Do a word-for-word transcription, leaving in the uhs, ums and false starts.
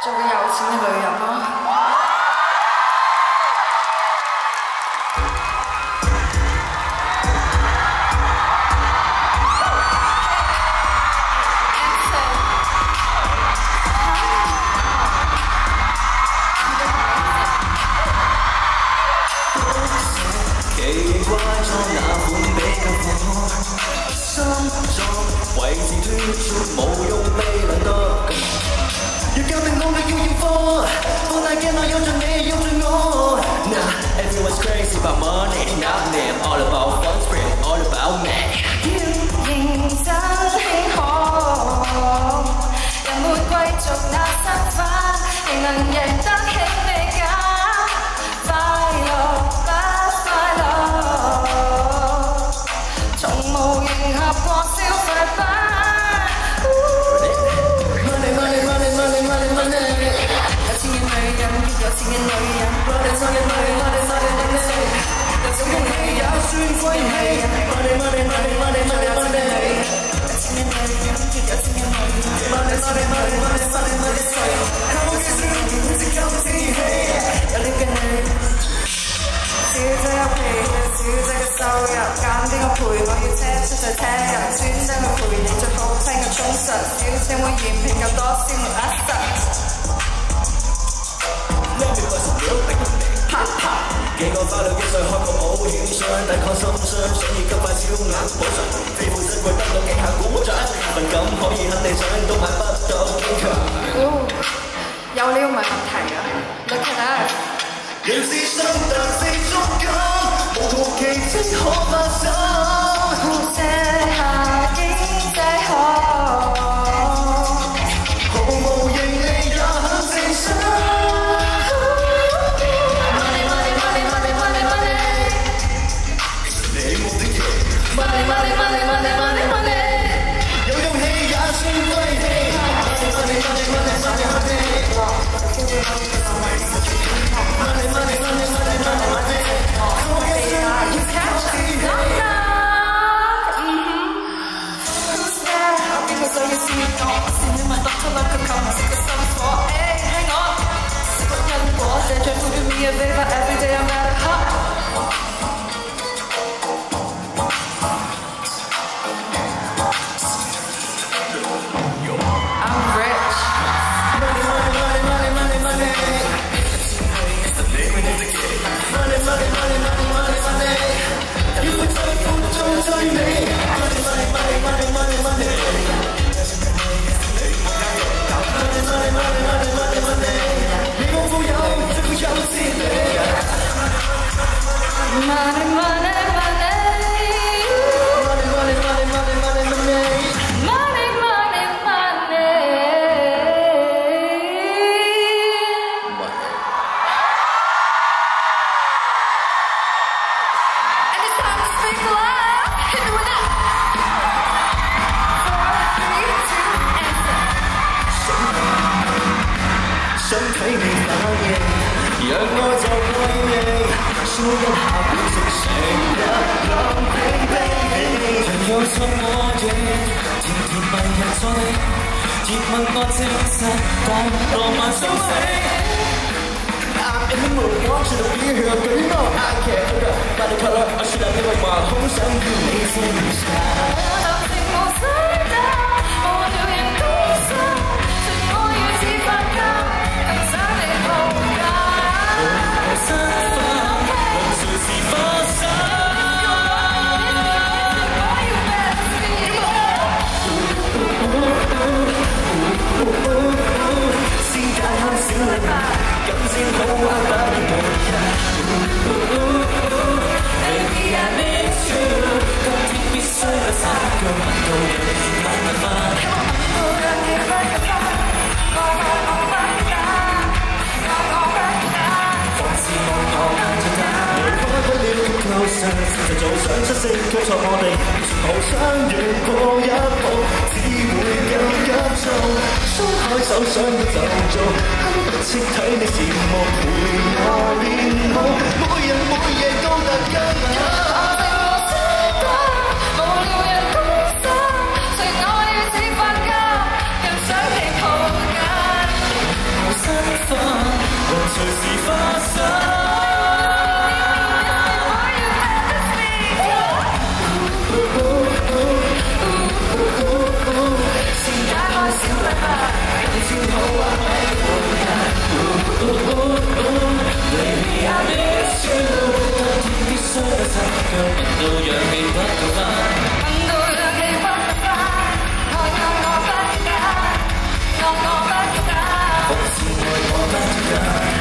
做個有錢嘅女人咯。 奇怪咗哪款比較好？心臟位置脫出冇用未能得。要革命努力要驗貨，放大鏡內有着你有着我。Nah, everyone's crazy about money, not me. I'm all about fun, spring, all about me. 要認真輕可，人沒貴族那身份，仍能贏得起你㗎。快樂不快樂，從無迎合過消費品。Money, money, money, money, money, money。有錢嘅女人，越有錢嘅女人。Money, money, money, money, money, money。有錢嘅你也算貴氣。Money, money, money, money, money, money。有錢嘅女人，越有錢嘅女人。Money, money, money, money, money, money。靠嘅算好似金子氣。有料嘅你。小姐有皮嘅小姐嘅收入，揀邊個陪我要車出在車人，專登去陪你最好聽嘅忠實，小姐會嫌棄夠多先會呃實。 呢邊個成表定哈哈，幾個花兩幾歲開個保險箱，抵抗心傷，想要急快超額補償，非富則貴得到幾下鼓掌，份感可以肯定想都買不到堅強。 哦，有料唔係問題啊 ，Look at that。 要自信但是足夠，無途奇蹟可發生。 這下經濟好， 毫無盈利也很正常。Money money money money money money， 其實你冇的嘢。Money money money money money money， 有勇氣也算貴氣。Money money money money money money。Money, money, money, money, money, money. Come on, get down, you catch it. Knock, knock. Who's there? 邊個想要試我？是你問得出來，佢求唔識個心火。誒，聽我，識個因果，這最 Give me a favor every day I'm at a hot。I'm rich. Money, money, money, money, money, money. Money, money, money, money, money, money。要會最苦中最美。Money, money, money, money, money, money。Money, money, money, money, money, money。你我富有，最富有是你。Money, money, money。Money, money, money, money, money, money。Money, money, money。Speak loud, hit me with that. Four, three, two, answer. 想睇你反應，讓我就為你 show 一下表色成一冷冰冰。人又信我亦甜甜蜜蜜在，熱吻我證實，講浪漫消息。I'm in the mood, want you to be here, girl, you know I can't put up by the color, I should have never mind, 好想要你放下。我情無需得，無聊人高手，盡我要似發膠，更想你抱緊。無身份，能隨時放手。先解開小禮物。咁先好玩不要無人 Baby I miss you 今天必須不散腳問到人問問問無人亦不得愛愛我不打愛我不打放肆望我眼睛打離開不了 closer 實在早想出聲推錯我哋好相遇過一步只會更急躁鬆開手想要就做識睇你羨慕陪我練舞，每日每夜都得更好。我情無需得，無聊人工作，隨我要似發膠，更想你抱緊。無身的。